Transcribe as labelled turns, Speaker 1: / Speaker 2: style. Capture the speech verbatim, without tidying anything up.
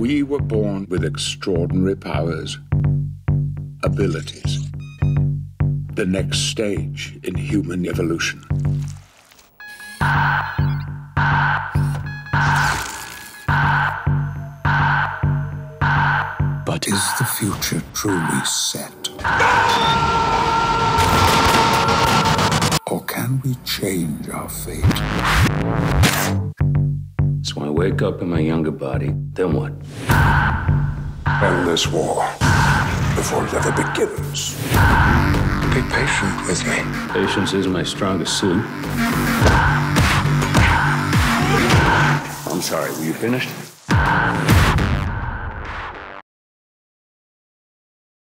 Speaker 1: We were born with extraordinary powers, abilities. The next stage in human evolution. But is the future truly set? Or can we change our fate?
Speaker 2: So I wake up in my younger body, then what?
Speaker 1: End this war before it ever begins. Be patient with me.
Speaker 2: Patience is my strongest suit. I'm sorry, were you finished?